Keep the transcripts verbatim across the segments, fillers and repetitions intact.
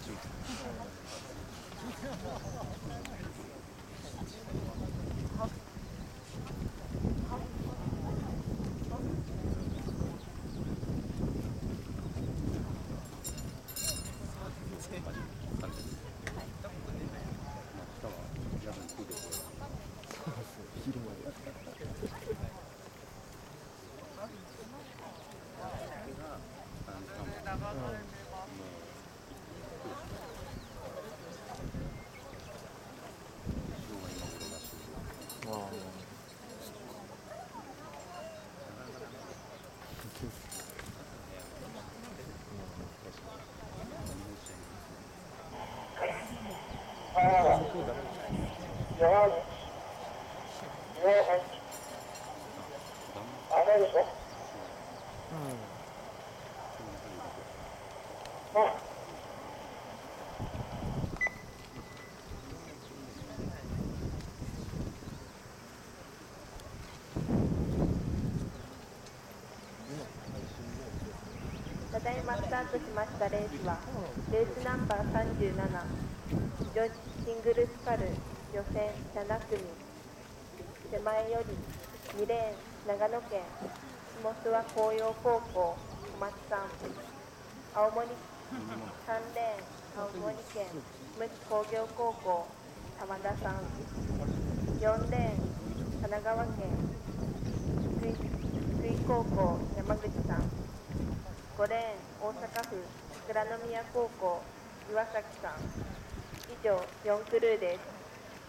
ただいまスタートしましたレースはレースナンバーさんじゅうなな女子シングルスカル予選なな組手前よりにレーン長野県下諏訪紅葉高校小松さん青森さんレーン青森県むつ工業高校玉田さんよんレーン神奈川県福井高校山口さんごレーン大阪府桜宮高校岩崎さん以上よんクルーです。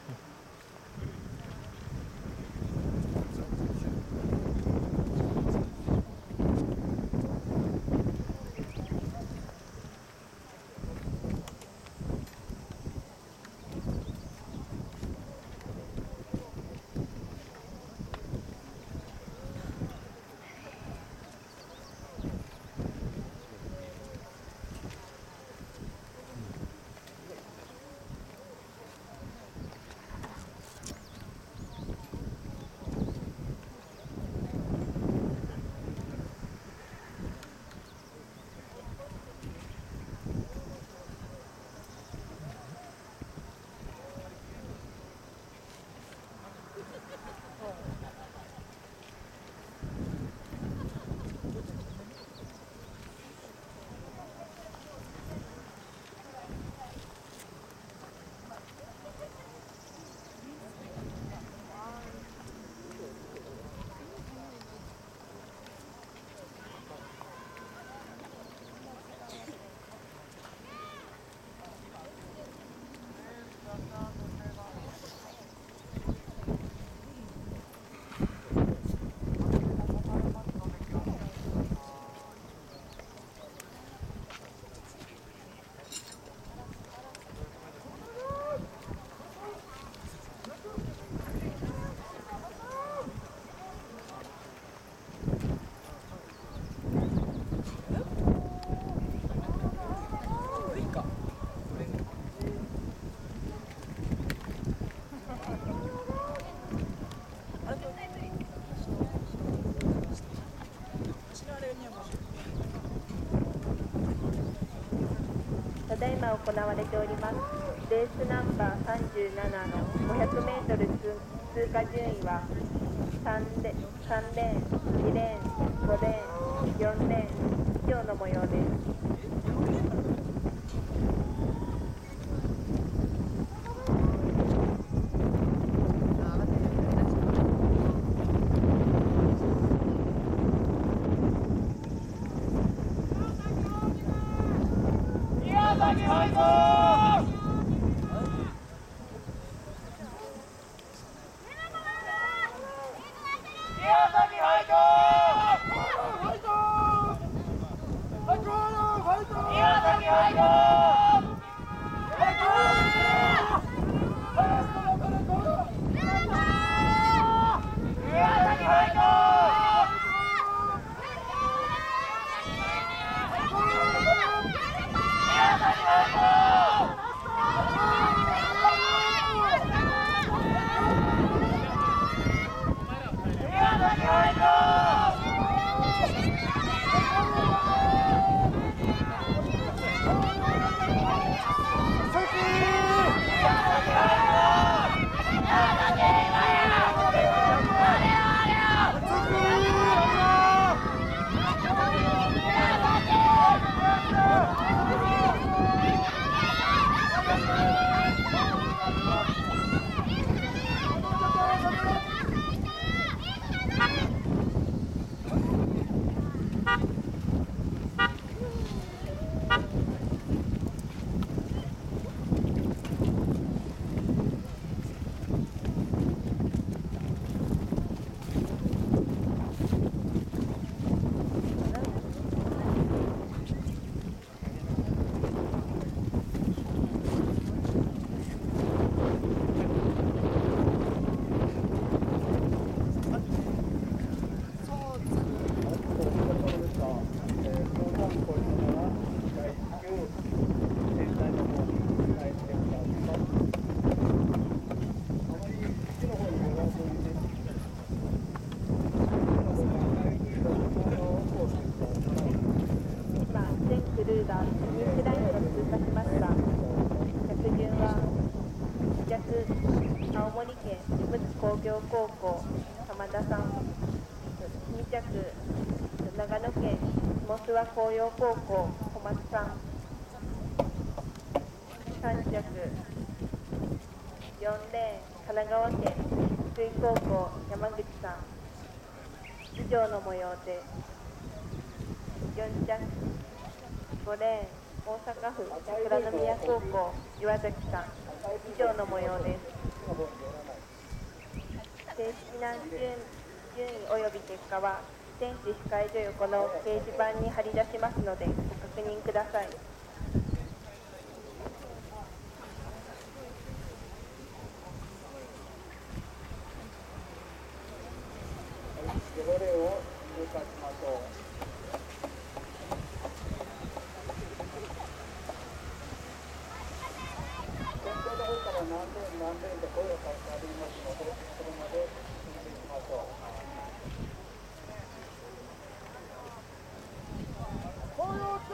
ただいま行われておりますレースナンバーさんじゅうななの ごひゃくメートル 通過順位は3レ、さんレーン、にレーン、ごレーン、よんレーン以上の模様です。 ファイト業高校浜田さん、に着長野県下諏訪紅葉高校小松さん、さん着よんレーン神奈川県福井高校山口さん、以上の模様でよん着ごレーン大阪府桜宮高校岩崎さん、以上の模様です。正式な順順位及び結果は選手控え所横の掲示板に貼り出しますのでご確認ください。 汚れを入荷しましょう。先頭の方から何レーン何レーンで声をかけてありますので、それまで進んでいきましょう。紅葉中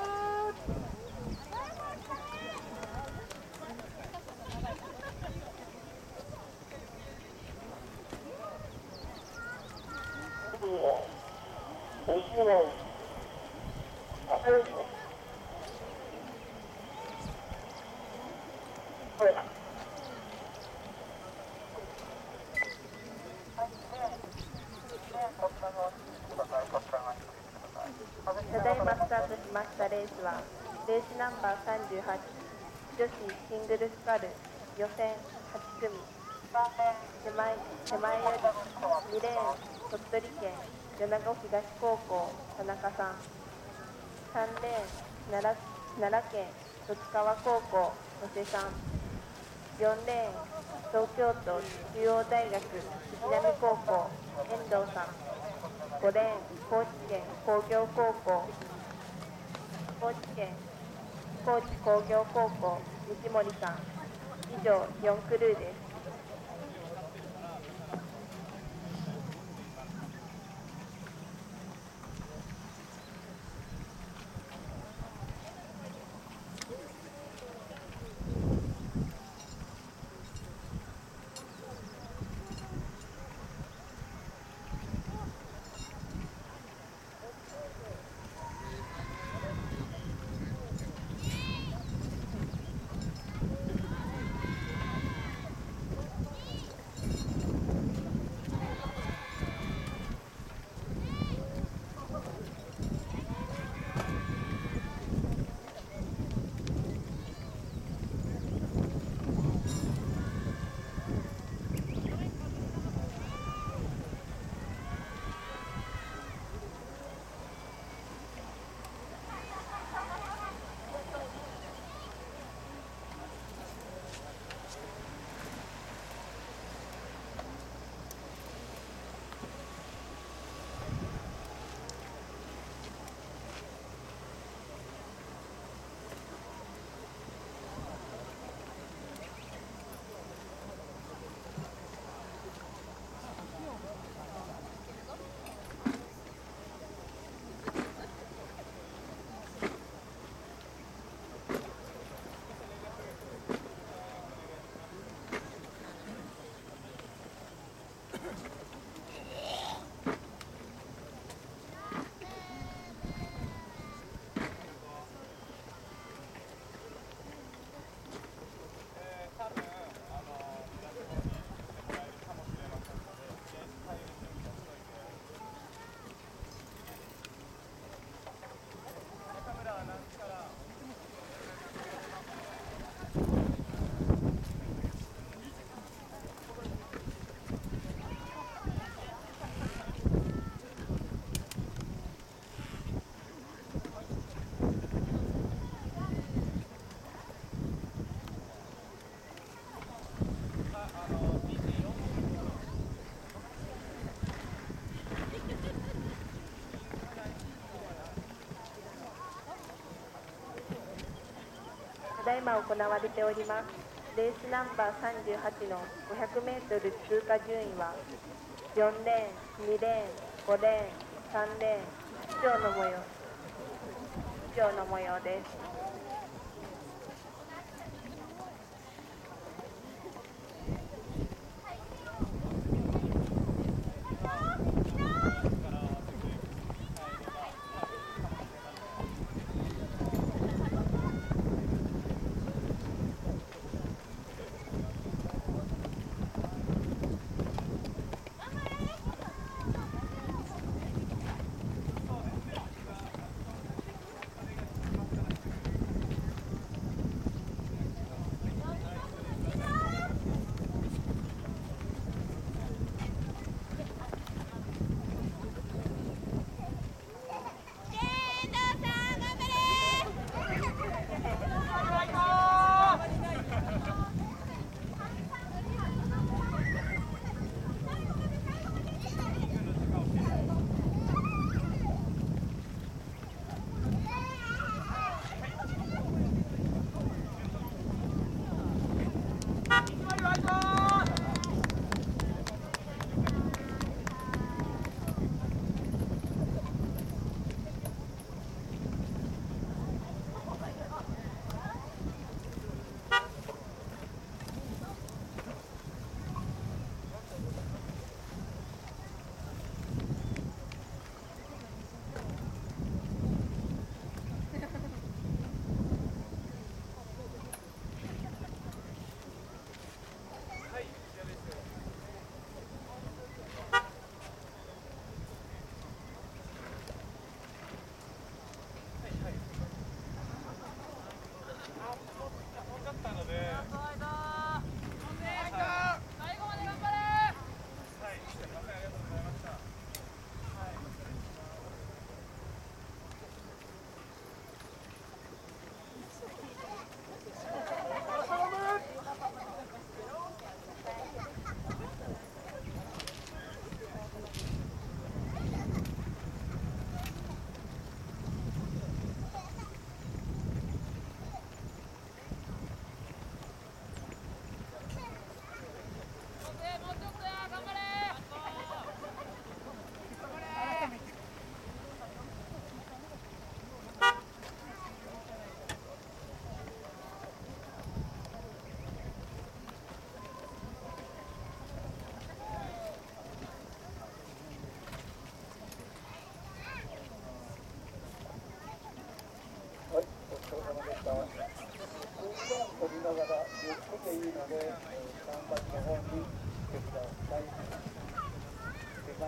ただいまスタートしましたレースはレースナンバーさんじゅうはち女子シングルスカル予選はち組、手前手前よりにレーン鳥取県米子東高校田中さん、さんレーン奈良奈良県十津川高校野瀬さん、よんレーン東京都中央大学藤波高校遠藤さん、ごレーン高知県工業高校高知県高知工業高校西森さん、以上よんクルーです。ただいま行われております。レースナンバーさんじゅうはちのごひゃくメートル通過順位はよんレーン、にレーン、ごレーン、さんレーン、以上の模様以上の模様です。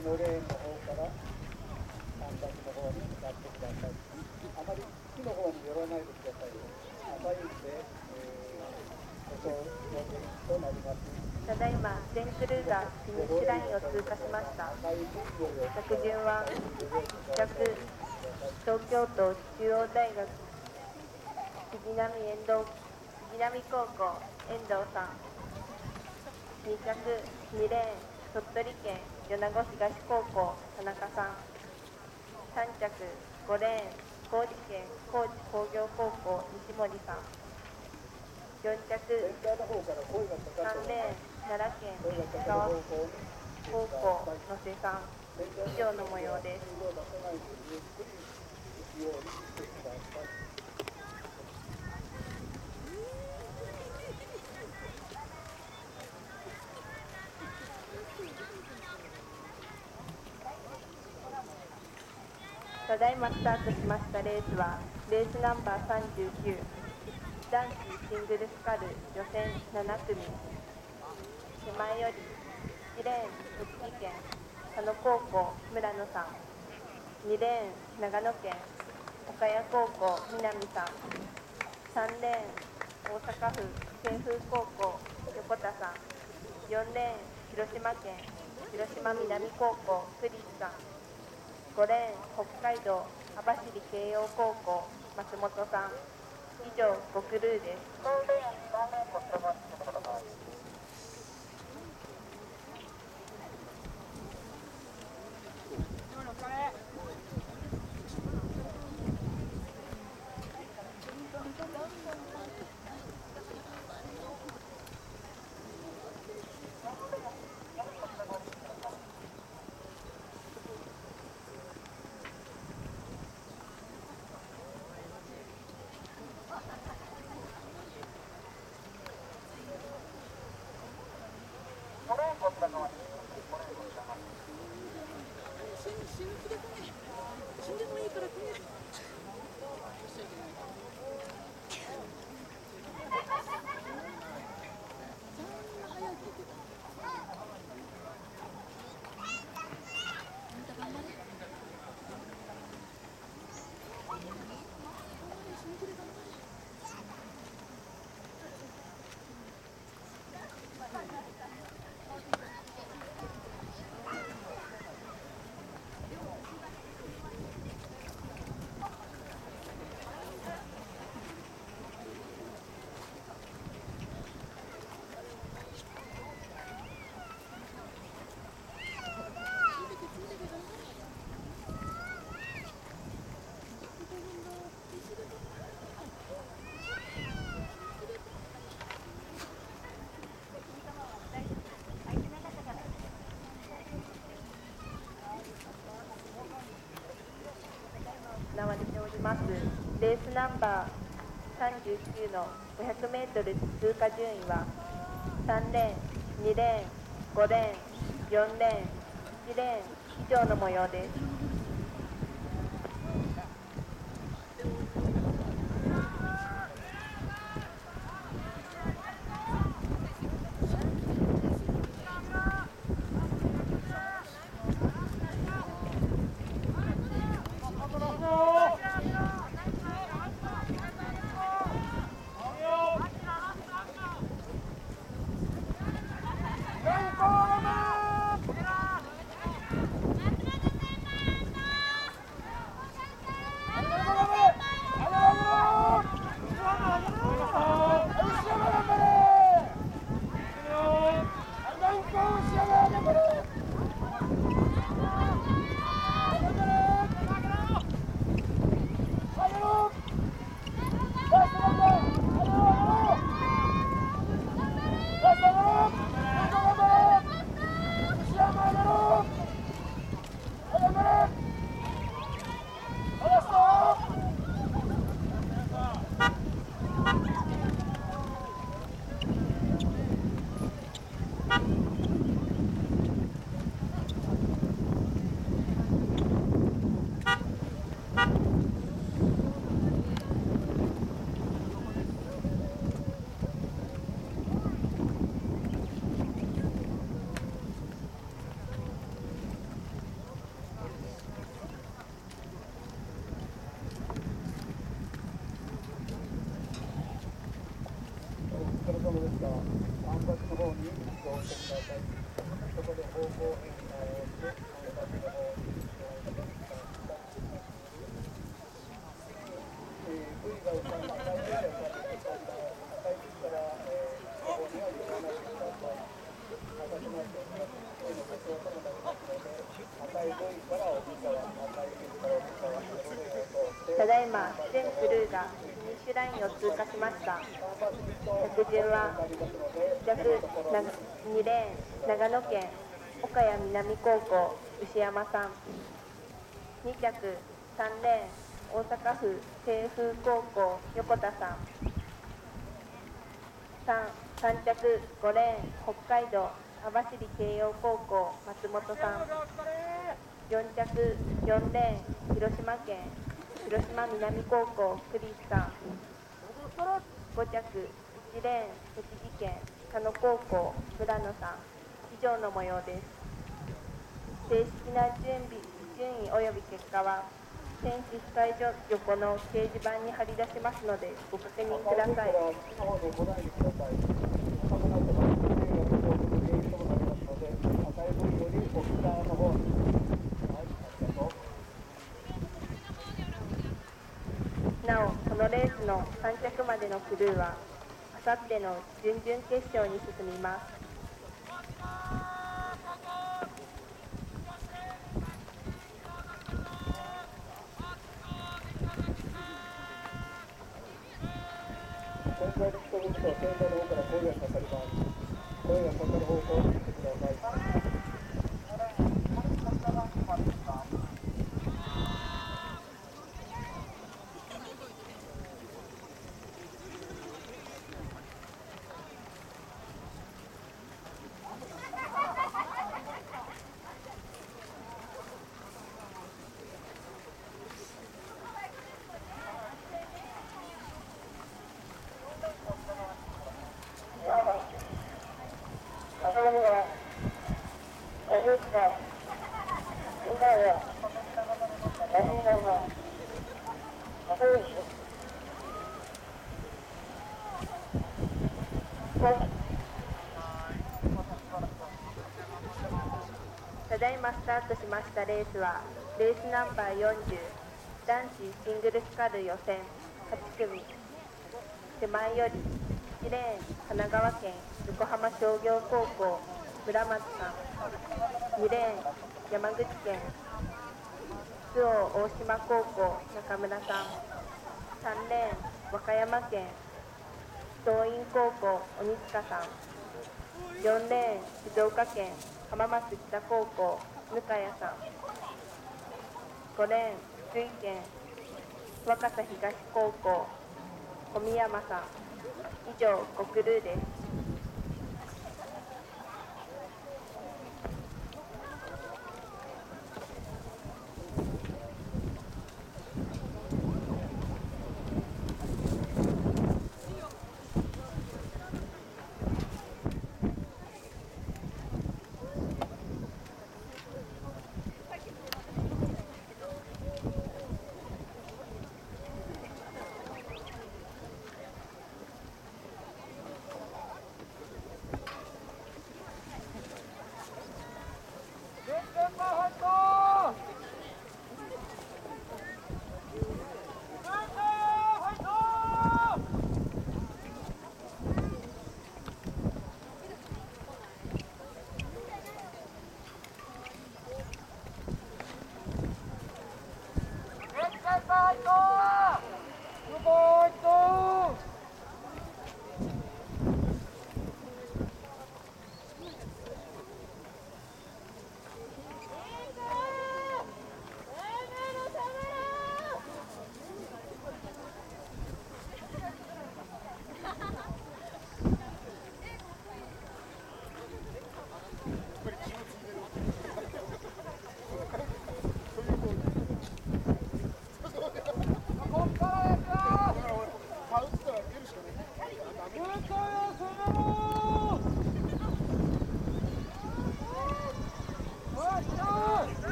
のレーンの方から三角の方に向かってください。あまり木の方に寄らないでください。赤いんで、えー、舗装となります。 ただいま全クルーがフィニッシュラインを通過しました。着順は逆東京都中央大学杉並遠藤杉並高校遠藤さん、に着にレーン鳥取県米子東高校田中さん、さん着ごレーン高知県高知工業高校西森さん、よん着さんレーン奈良県石川高校野瀬さん、以上の模様です。ただいまスタートしましたレースはレースナンバーさんじゅうきゅう、男子シングルスカル予選なな組、手前よりいちレーン栃木県佐野高校村野さん、にレーン長野県岡谷高校南さん、さんレーン大阪府清風高校横田さん、よんレーン広島県広島南高校クリスさん、ごレーン北海道網走慶応高校松本さん、以上ごクルーです。行われておりますレースナンバーさんじゅうきゅうのごひゃくメートル通過順位はさんレーン、にレーン、ごレーン、よんレーン、いちレーン以上の模様です。 そこで方向変換をして、私の方にV が浮かんだ、赤い V が浮かんできた赤い V から、えー、ここには寄らないでください。赤くなっております。V の故障ともなりますので、赤い V から帯側、赤い V から帯側、それを通って、 ただいま全クルーがフィニッシュラインを通過しました。着順はいち着にレーン長野県岡谷南高校牛山さん、に着さんレーン大阪府清風高校横田さん、さん着ごレーン北海道網走慶応高校松本さん、よん着よんレーン広島県広島南高校クリスさん、ご着いちレーン栃木県佐野高校村野さん、以上の模様です。正式な準備順位及び結果は選手控所横の掲示板に貼り出しますのでご確認ください。なお、このレースのさん着までのクルーはあさっての準々決勝に進みます。 仙台地区と仙台の方から声がかかります。声がかかる方向に来てください。ただいまスタートしましたレースはレースナンバーよんじゅう男子シングルスカル予選はち組、手前よりいちレーン神奈川県横浜商業高校村松さん、にレーン山口県周防大島高校中村さん、さんレーン和歌山県桐蔭高校鬼塚さん、よんレーン静岡県浜松北高校向谷さん、ごレーン福井県若狭東高校小宮山さん、以上ごクルーです。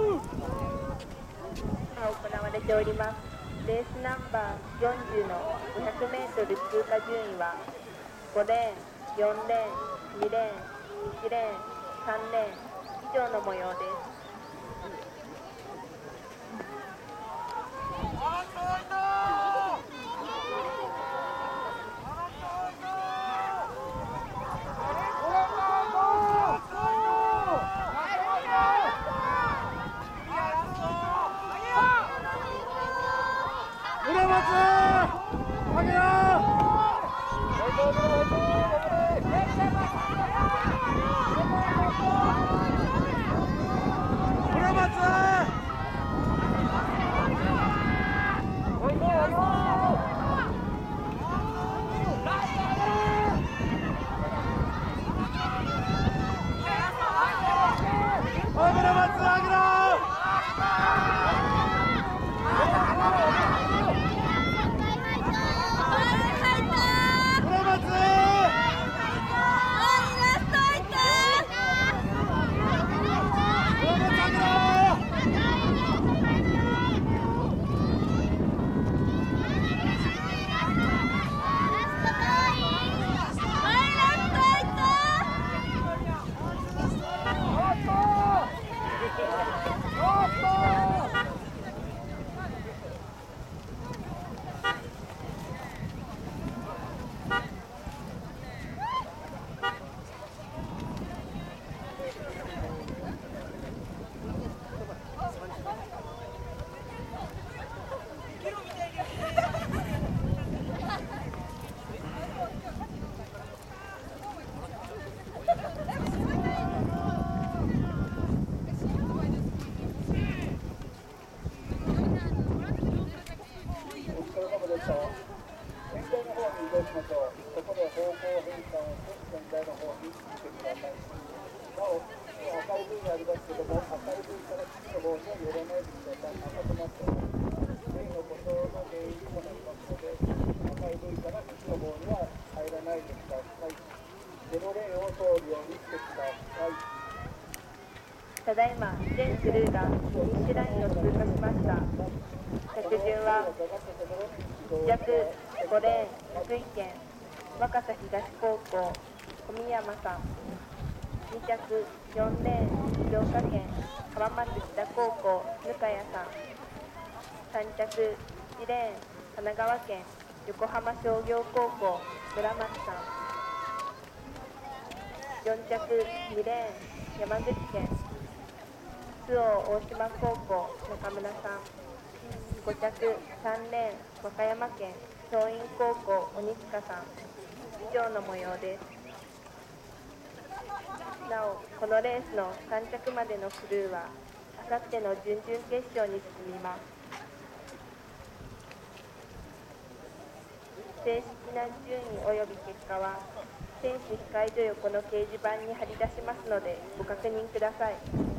行われております。レースナンバーよんじゅうのごひゃくメートル通過順位はごレーン、よんレーン、にレーン、いちレーン、さんレーン以上の模様です。ただいま全クルーがフィニッシュラインを通過しました。着順はいち着ごレーン福井県若狭東高校小宮山さん、に着よんレーン静岡県浜松北高校向谷さん、さん着いちレーン神奈川県横浜商業高校村松さん、よん着にレーン山口県周防大島高校中村さん、ご着さんレーン和歌山県松陰高校鬼塚さん以上の模様です。なおこのレースのさん着までのクルーはあさっての準々決勝に進みます。正式な順位及び結果は選手控え所横の掲示板に貼り出しますのでご確認ください。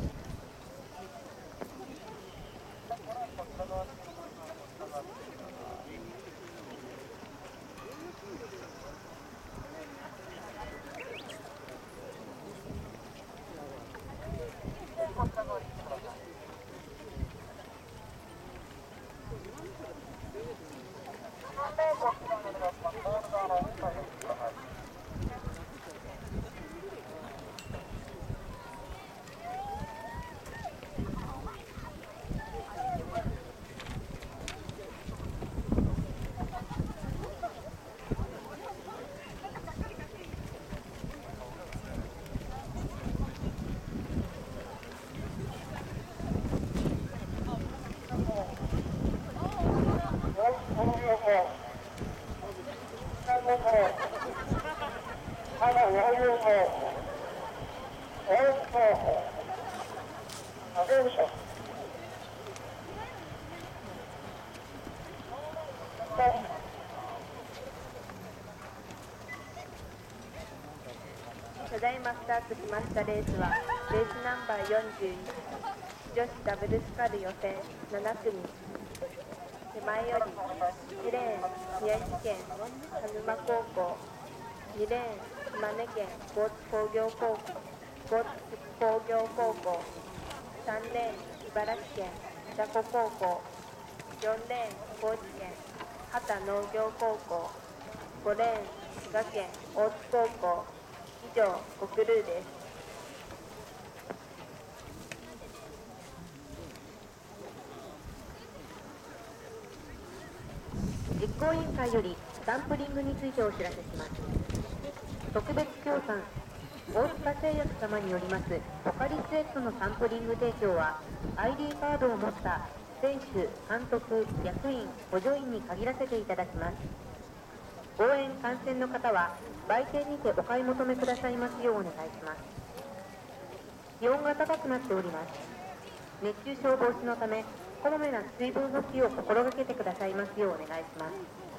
ただいまスタートしましたレースはレースナンバーよんじゅういち女子ダブルスカル予選なな組、手前よりいちレーン宮城県鹿沼高校、にレーン島根県高知工業高校高知工業高校、さんレーン茨城県潮来高校、よんレーン高知県畑農業高校、ごレーン滋賀県大津高校。以上、ごクルーです。 実行委員会よりサンプリングについてお知らせします。特別協賛大塚製薬様によりますポカリスエットのサンプリング提供は アイディー カードを持った選手、監督、役員、補助員に限らせていただきます。応援観戦の方は売店にてお買い求めくださいますようお願いします。気温が高くなっております。熱中症防止のためこまめな水分補給を心がけてくださいますようお願いします。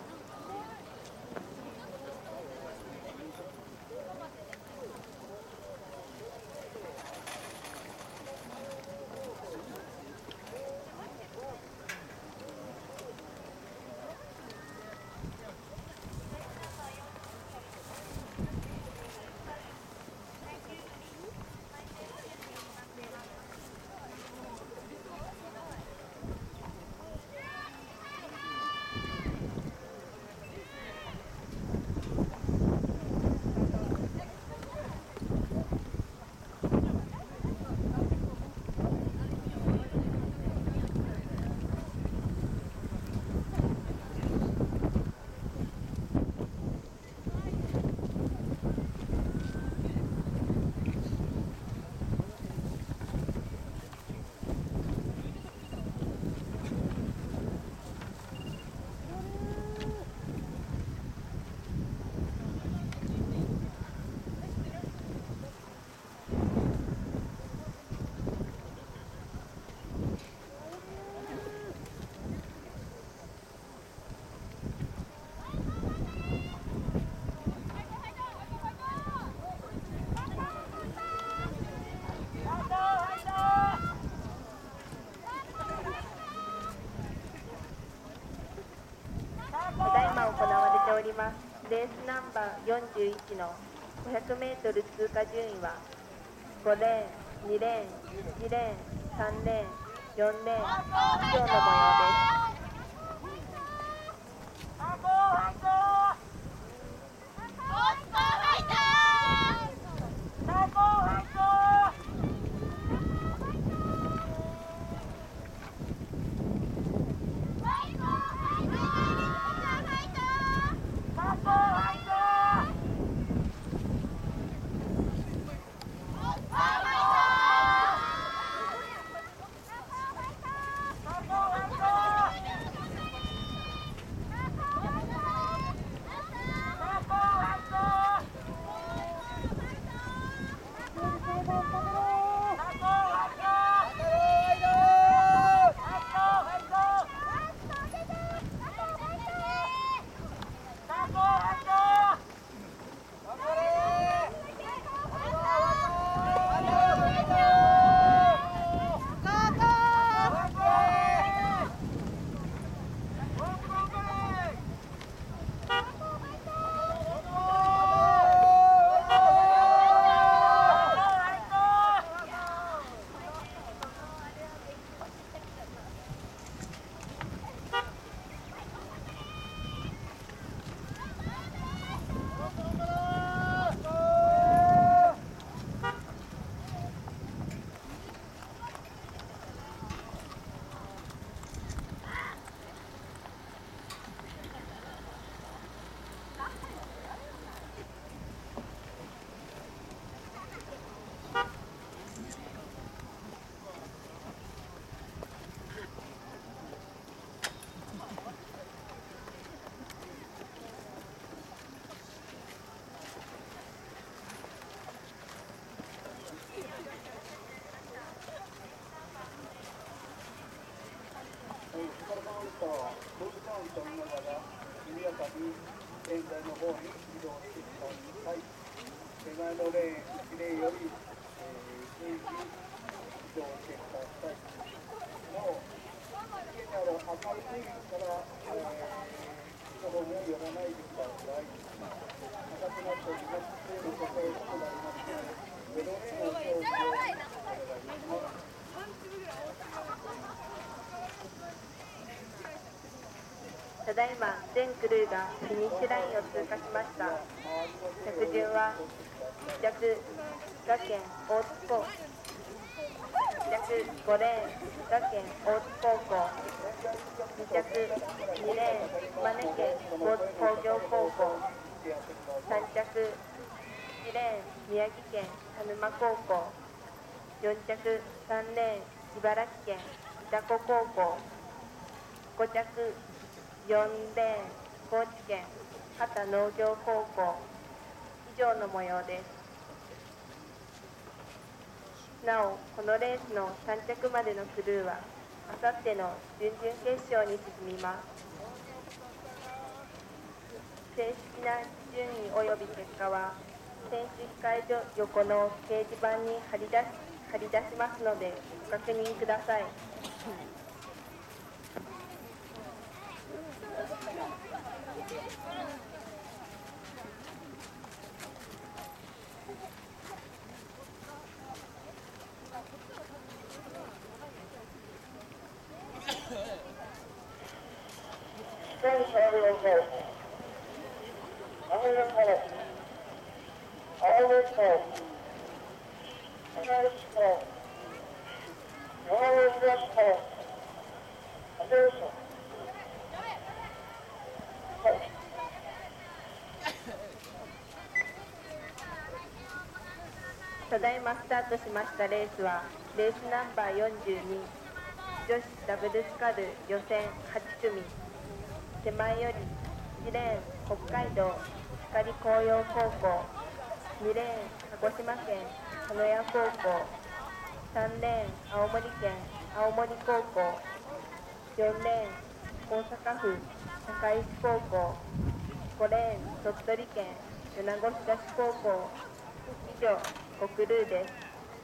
レースナンバーよんじゅういちのごひゃくメートル通過順位はごレーン、にレーン、にレーン、さんレーン、よんレーン以上の模様です。 現在の方に移動してください。手前のレーン、いちレーンより、えー、随時移動してください。なお、次にある赤いレーンから、えー、の方には寄らないでください。赤くなっております。レーンの所へとなりますので、ゼロレーンを表示をお願いします。 ただいま全クルーがフィニッシュラインを通過しました。着順はいっ着学園大津高校、いっ着ごレーン学園大津高校、に着にレーン島根県大津工業高校、さん着いちレーン宮城県田沼高校、よん着さんレーン茨城県潮来高校、ご着よんレーン高知県畑農業高校。以上の模様です。なお、このレースのさん着までのクルーはあさっての準々決勝に進みます。正式な順位及び結果は選手控え所横の掲示板に貼り出し貼り出しますのでご確認ください。ただいまスタートしましたレースはレースナンバーよんじゅうに女子ダブルスカル予選はち組、手前よりいちレーン北海道光紅葉高校、にレーン鹿児島県鹿屋高校、さんレーン青森県青森高校、よんレーン大阪府堺市高校、ごレーン鳥取県米子東高校。以上ごクルーです。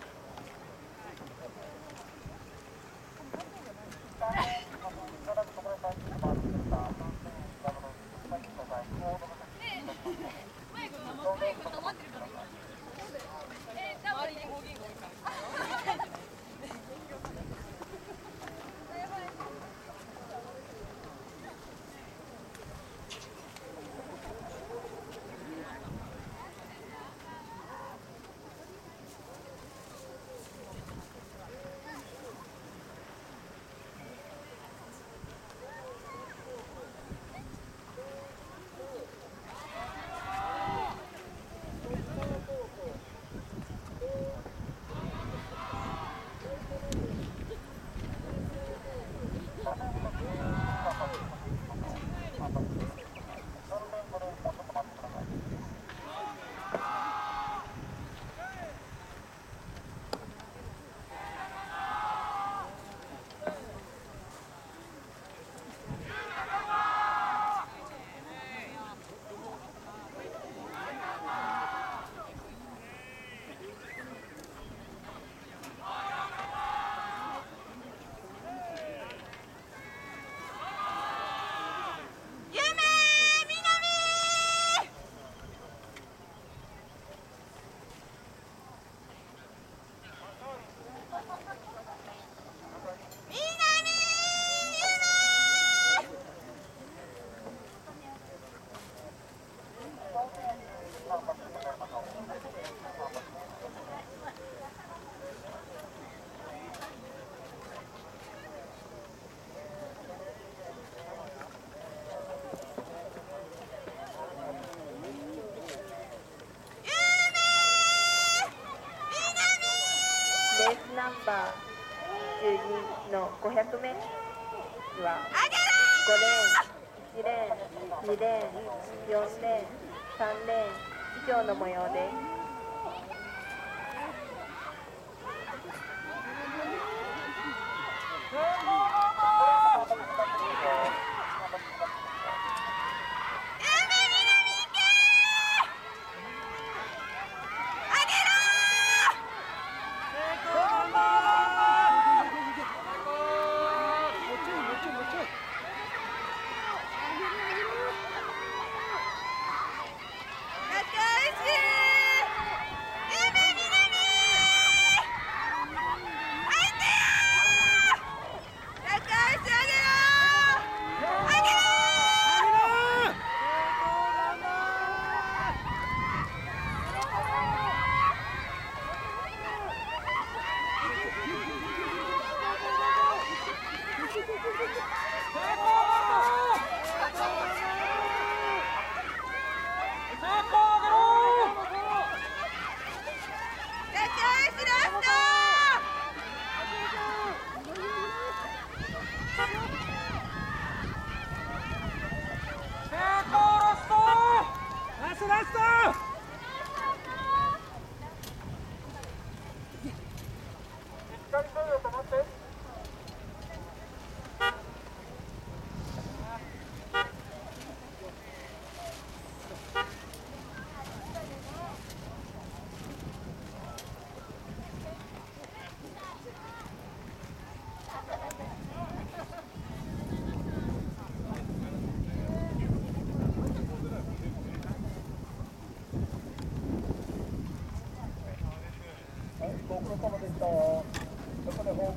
レースナンバーじゅうにのごひゃくメートルはごレーン、いちレーン、にレーン、よんレーン、さんレーン以上の模様です。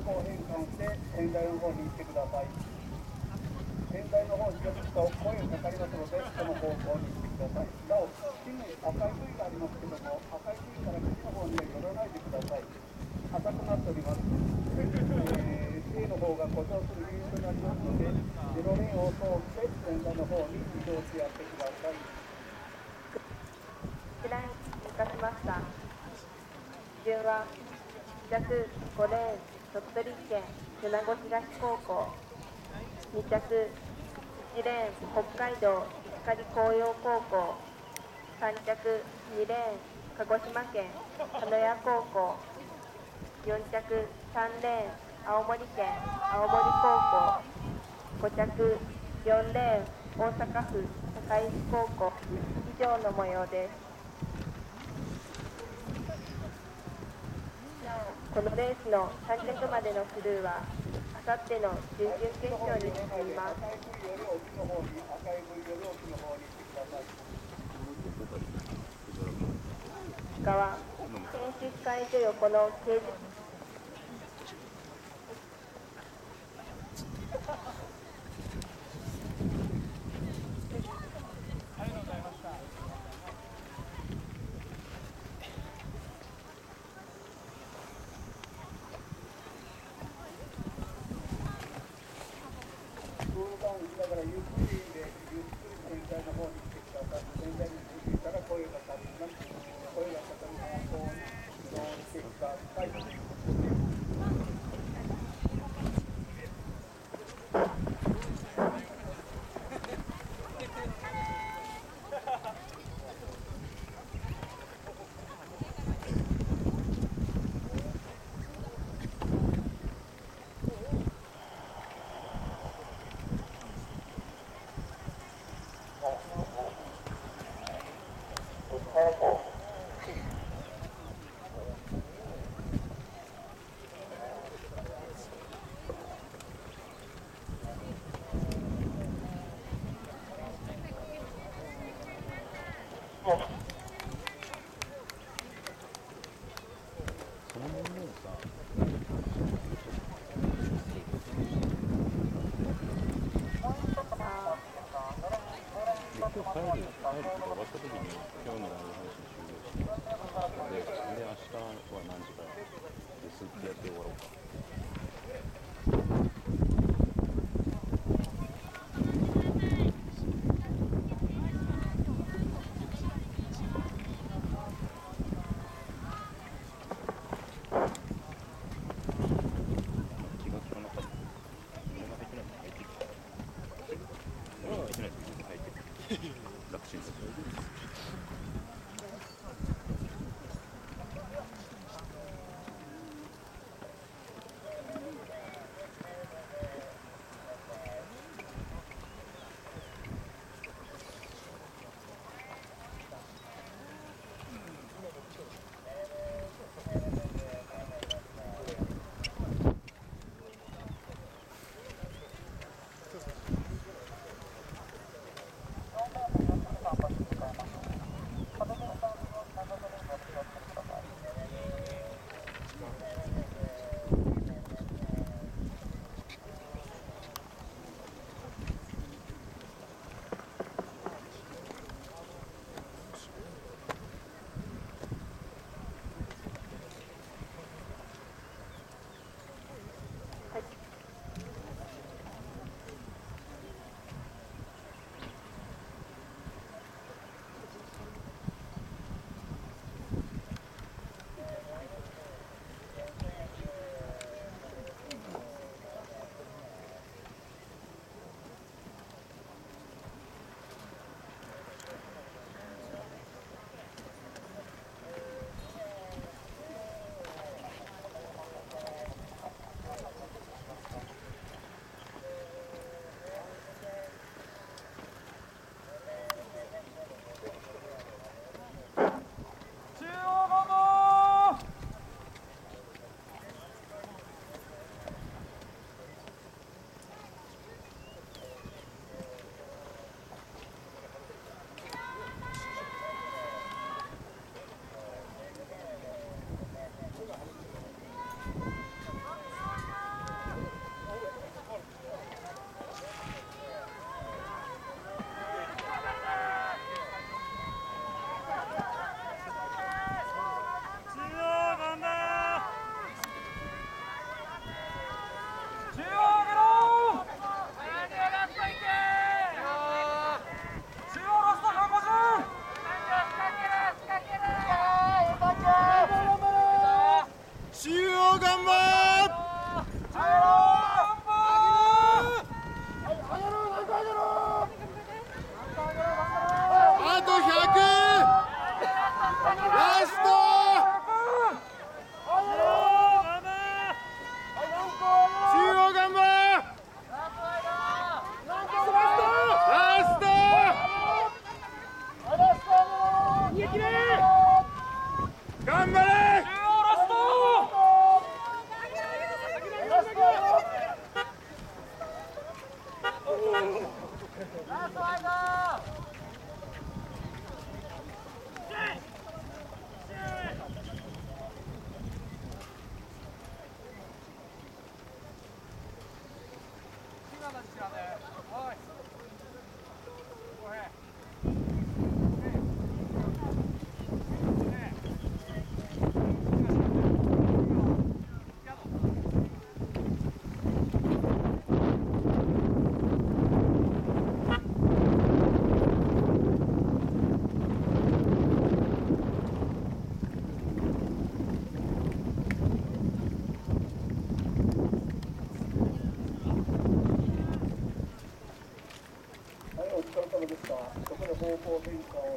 向変換して仙台の方に行ってください。仙台の方にちょっと声がかかりますので、その方向に行ってください。なお、木に赤い杭がありますけども、赤い杭から岸の方には寄らないでください。赤くなっております。えー、C の方が故障する理由となりますので、白レーンを通って仙台の方に移動してやってください。 一ライン通過しました。順はいち着ごレーン鳥取県米子東高校、に着いちレーン北海道石狩紅葉高校、さん着にレーン鹿児島県鹿屋高校、よん着さんレーン青森県青森高校、ご着よんレーン大阪府堺市高校。以上の模様です。このレースのさん着までのクルーはあさっての準々決勝に進みます。 赤い杭より沖の方に、赤い杭より沖の方に行ってください。 以下は選手会所横の掲示だからゆっくりで、ゆっくり仙台の方に来てください。仙台に着いたら声がかかります。声がかかる方向に移動してください。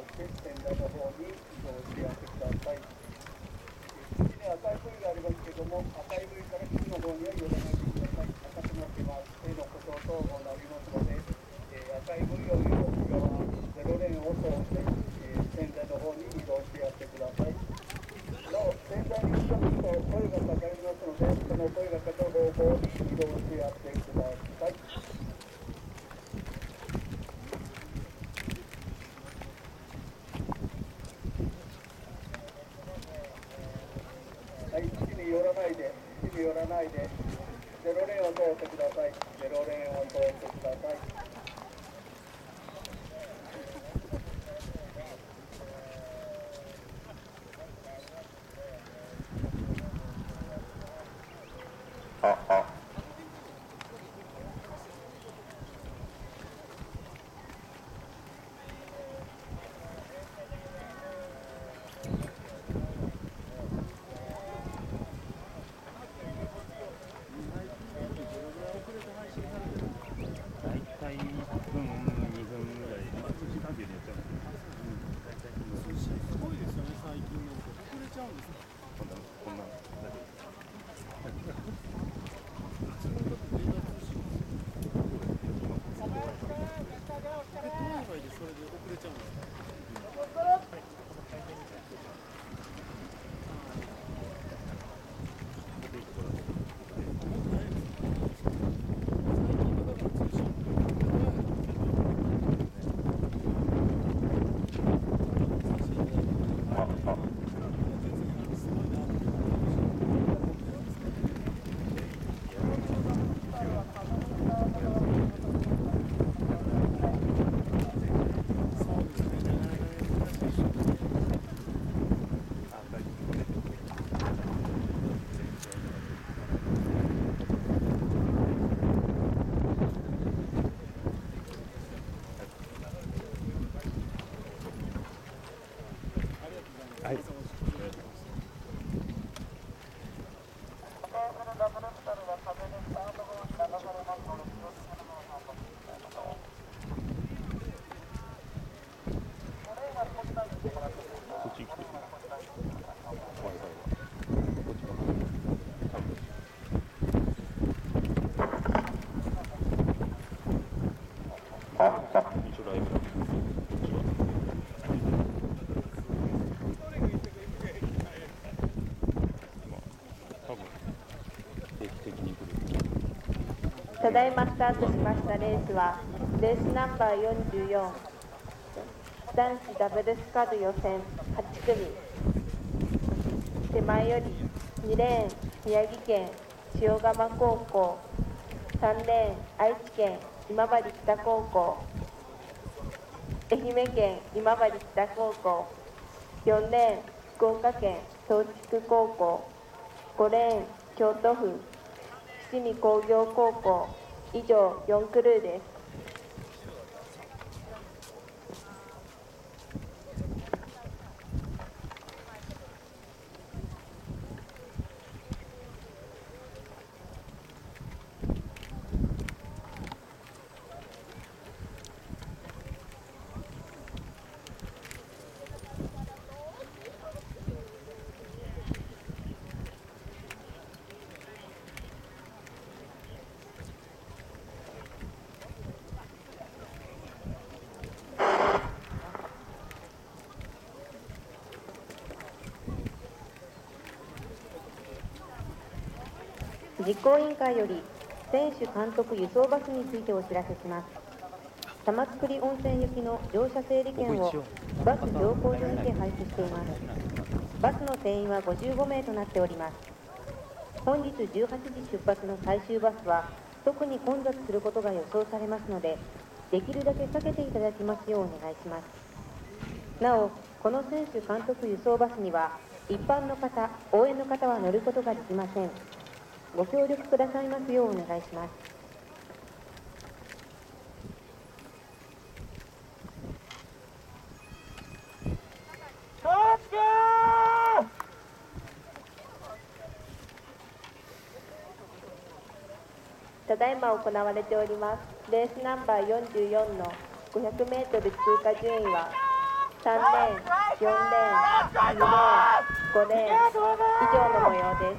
して線路の方に移動してやってください。次に赤い部位がありますけれども、赤い部位から岸の方には寄らないでください。赤くなってます。手の故障等もなりますので、えー、赤い部位よりも内側、ゼロレーンを通って、えー、線路の方に移動してやってください。なお、線路に近づくと声がかかりますので、その声がかかる方向に移動してやってください。はい、岸に寄らないで、岸に寄らないで、ゼロレーンを通ってください。ゼロレーンを通ってください。 あ、あ。 大体いっぷん、にふんぐらい、時間でやっちゃう。すごいですよね、最近の。遅れちゃうんですよ。こんな、こんな。普通のだってデータ通信ですよ。どうやばいでそれで遅れちゃうんですか。はい。こっち来て。怖い怖い怖い。こっちかな。多分。あ、あ、一応ライブだ。こっちは。 ただいまスタートしましたレースはレースナンバーよんじゅうよん男子ダブルスカル予選はち組手前よりにレーン宮城県塩釜高校さんレーン愛知県今治北高校愛媛県今治北高校よんレーン福岡県東筑高校ごレーン京都府伏見工業高校以上よんクルーです。 実行委員会より選手監督輸送バスについてお知らせします。玉造温泉行きの乗車整理券をバス乗降所にて配布しています。バスの定員はごじゅうごめいとなっております。本日じゅうはちじ出発の最終バスは特に混雑することが予想されますので、できるだけ避けていただきますようお願いします。なお、この選手監督輸送バスには一般の方、応援の方は乗ることができません。ご協力くださいますようお願いします。 ただいま行われておりますレースナンバーよんじゅうよんのごひゃくメートル通過順位はさんレーン、よんレーン、にレーン、ごレーン以上の模様です。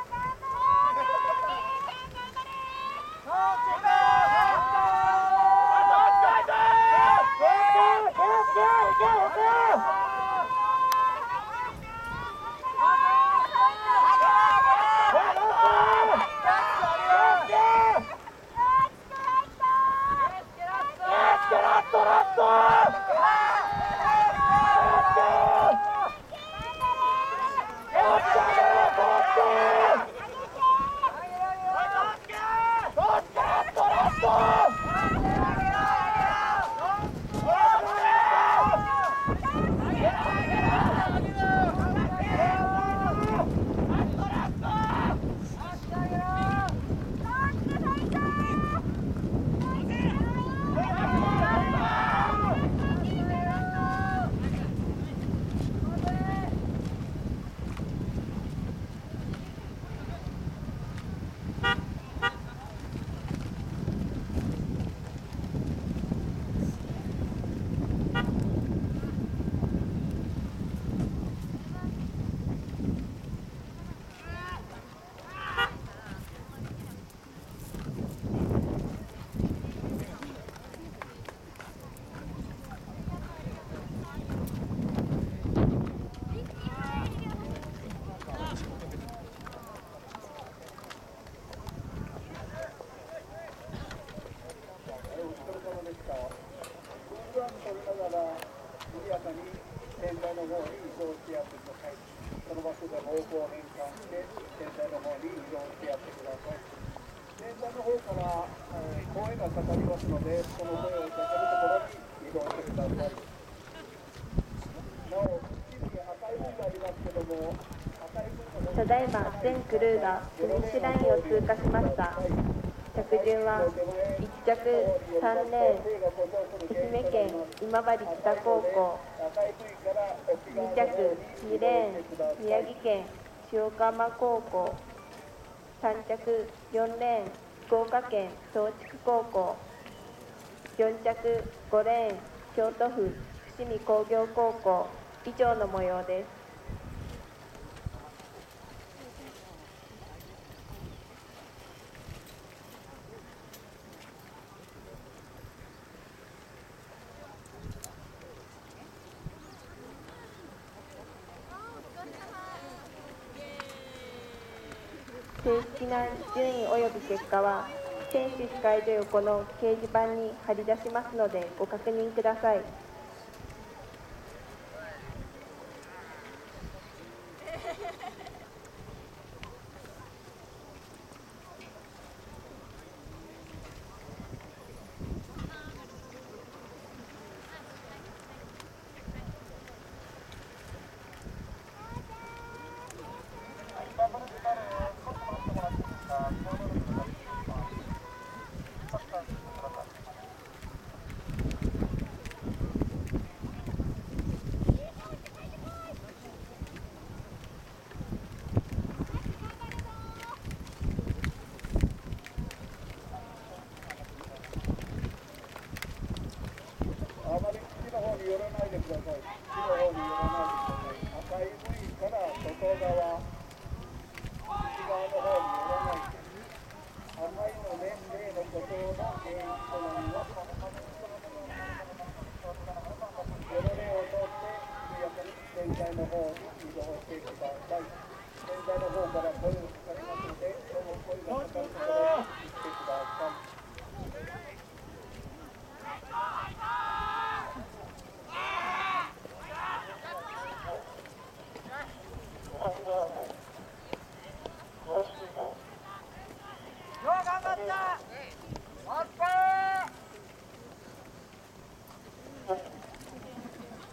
ただいま全クルーがフィニッシュラインを通過しました。着順はいち着さんレーン、愛媛県今治北高校、に着にレーン、宮城県塩釜高校、さん着よんレーン、福岡県東筑高校、よん着ごレーン、京都府伏見工業高校以上の模様です。正式な順位及び結果は選手控え所横の掲示板に貼り出しますのでご確認ください。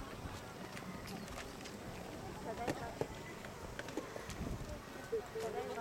ただいま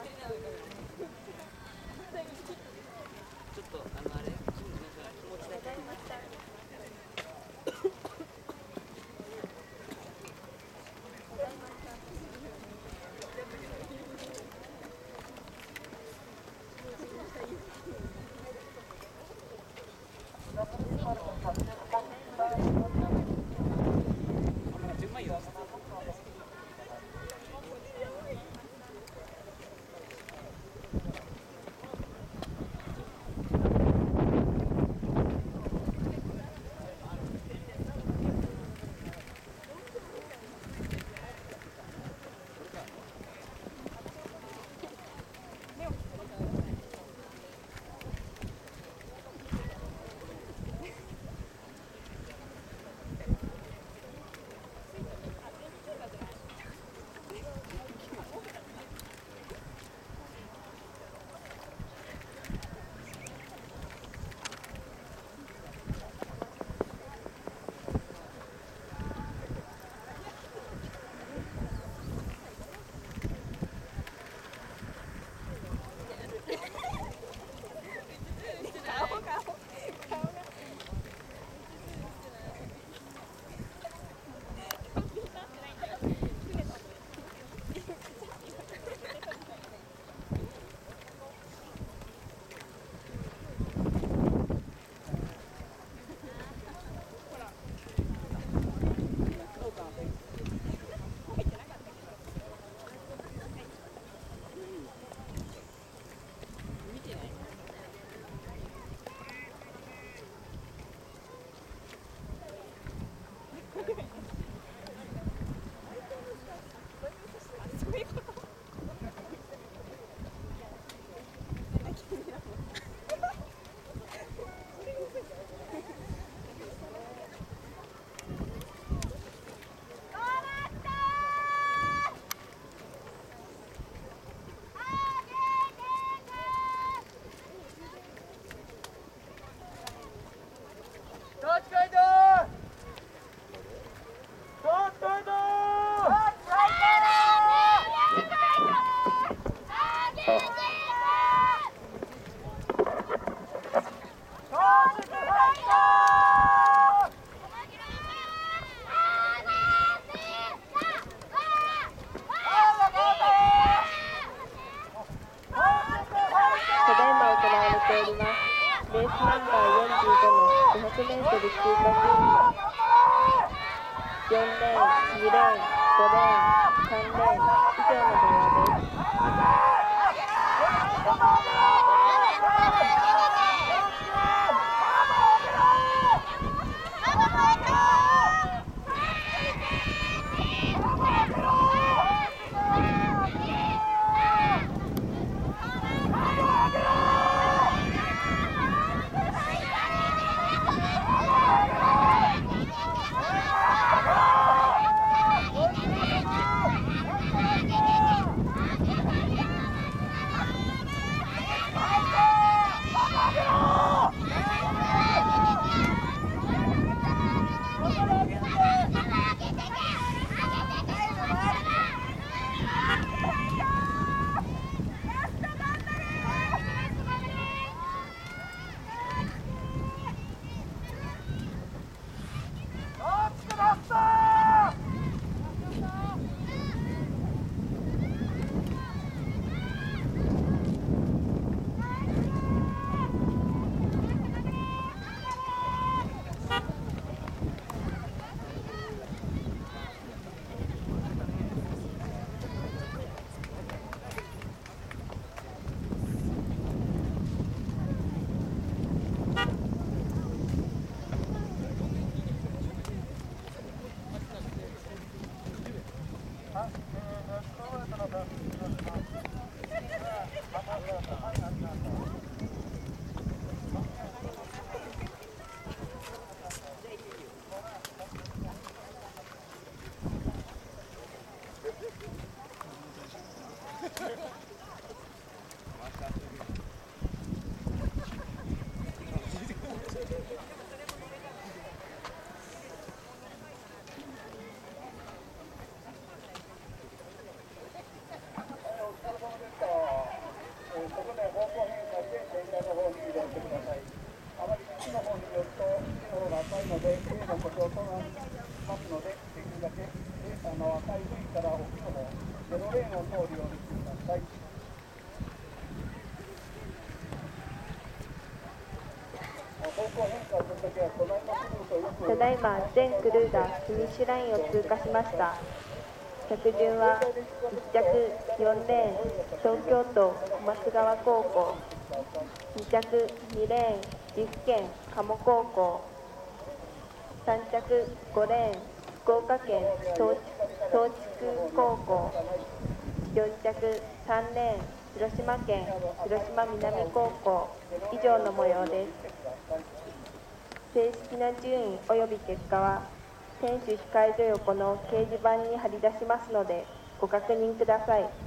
よんレーン、にレーン、ごレーン、さんレーン以上の模様です。ただいま全クルーがフィニッシュラインを通過しました。着順はいっ着よんレーン東京都小松川高校、に着にレーン岐阜県加茂高校、さん着ごレーン福岡県東東地区高校、よん着さんレーン広島県広島南高校以上の模様です。正式な順位及び結果は選手控え所横の掲示板に貼り出しますのでご確認ください。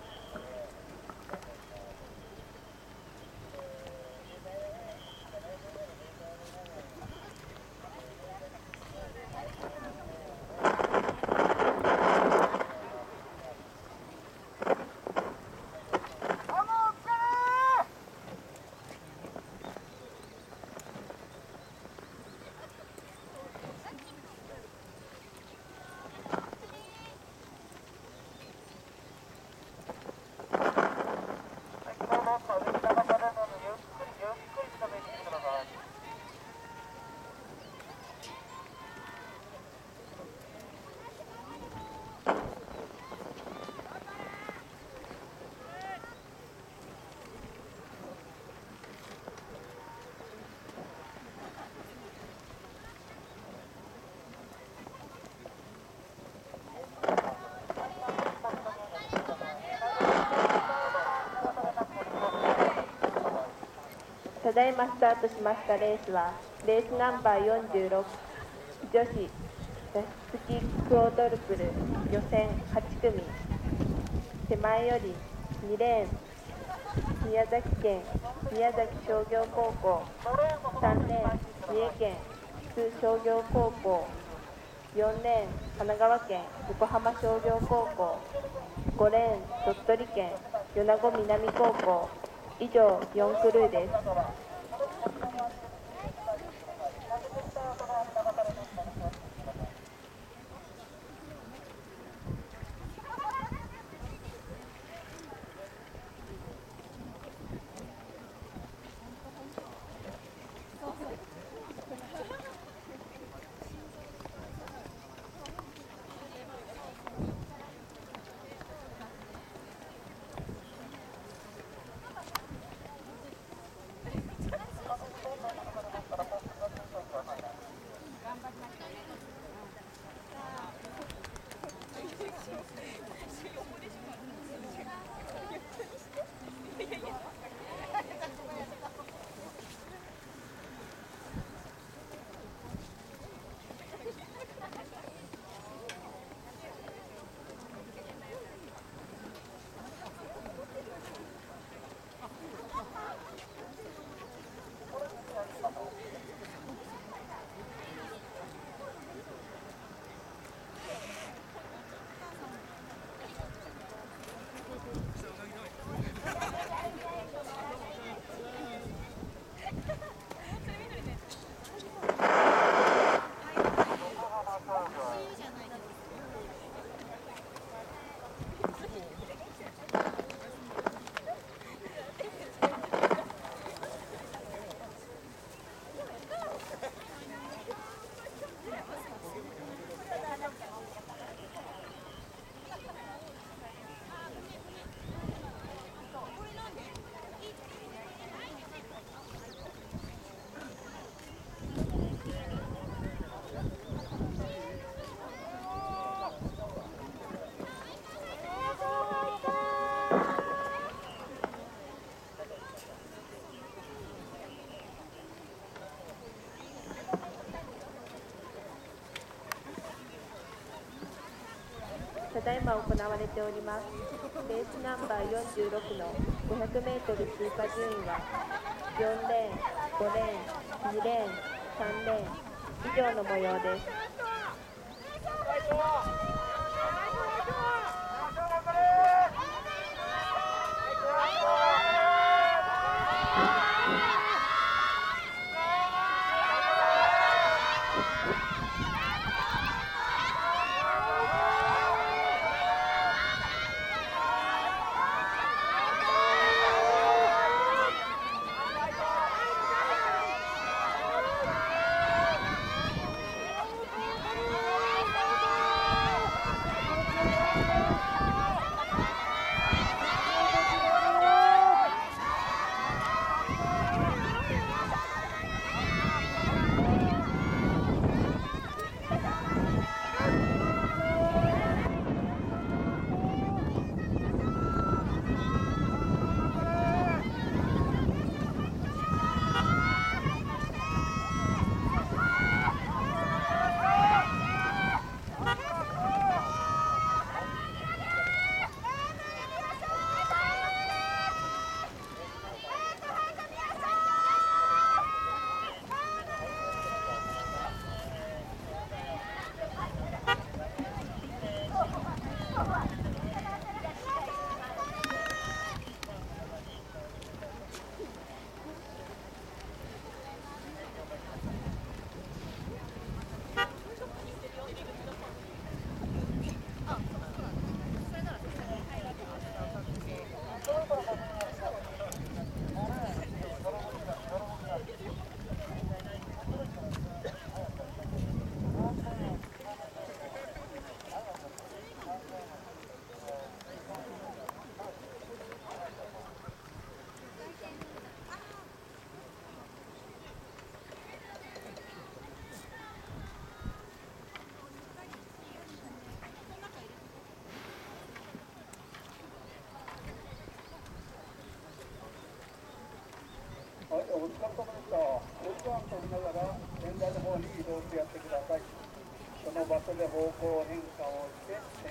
ただいまスタートしましたレースはレースナンバーよんじゅうろく女子座敷クオードルプル予選はち組、手前よりにレーン宮崎県宮崎商業高校、さんレーン三重県津商業高校、よんレーン神奈川県横浜商業高校、ごレーン鳥取県米子南高校、以上よんクルーです。 ただいま行われております。レースナンバーよんじゅうろくの ごひゃくメートル 通過順位はよんレーン、ごレーン、にレーン、さんレーン以上の模様です。 はい、お疲れ様でした。お時間取りながら現在の方に移動してやってください。その場所で方向変化をして